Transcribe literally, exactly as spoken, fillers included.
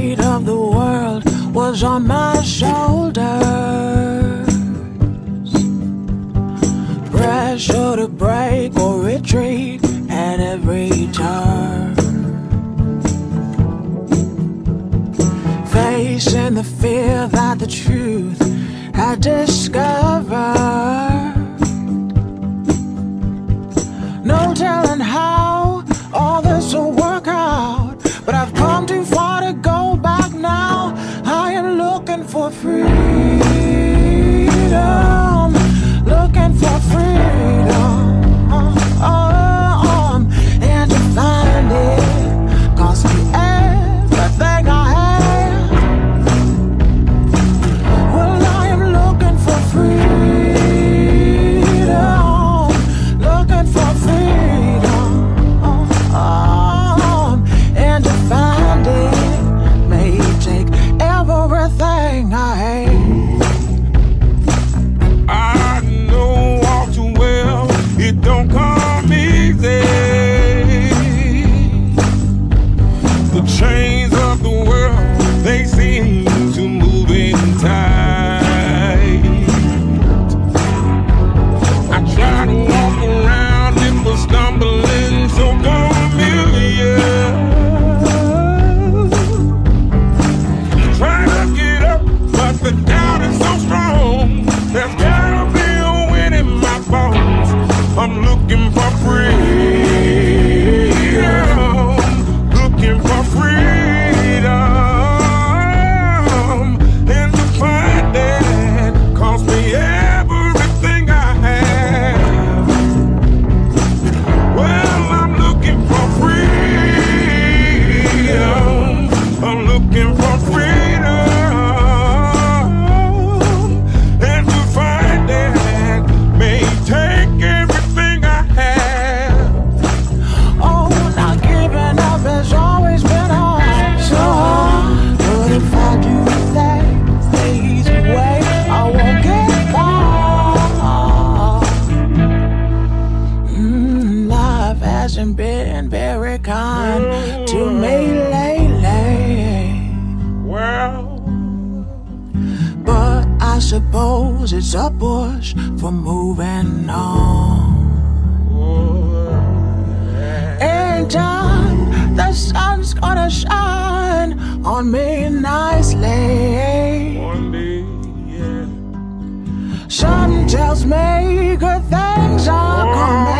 weight of the world was on my shoulders. Pressure to break or retreat at every turn. Facing the fear that the truth had discovered. No telling how all this will work out, but I've come too far to go back now. I am looking for freedom, looking for freedom, um, and to find it cost me everything I have. Well, I am looking for freedom, looking for freedom, um, and to find it may take everything I hate. I know all too well it don't come easy. The chains of the world, they seem to move in tight. I try to walk around it, but stumbling so familiar. Try to get up, but the doubt is so strong. There's gotta be a wind in my bones. I'm looking for freedom, looking for freedom, and to find that cost me everything I have. Well, I'm looking for freedom, I'm looking for freedom. Take everything I have. Oh, not giving up has always been hard, so hard. But if I do things the easy way, I won't get far. Mm, life hasn't been very kind to me lately. Well, but I suppose it's a push for moving on. In time, the sun's gonna shine on me nicely. one day, yeah. Something tells me good things are coming.